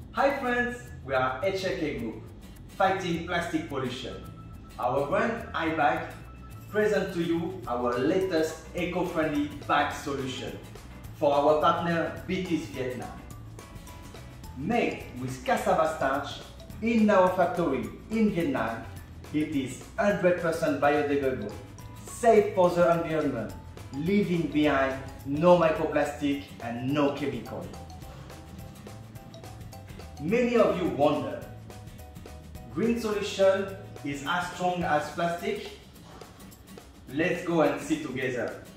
Hi friends, we are HRK Group, fighting plastic pollution. Our brand iBAG presents to you our latest eco-friendly bag solution for our partner Vietnam. Made with cassava starch in our factory in Vietnam, it is 100% biodegradable, safe for the environment, leaving behind no microplastic and no chemical. Many of you wonder, green solution is as strong as plastic? Let's go and see together.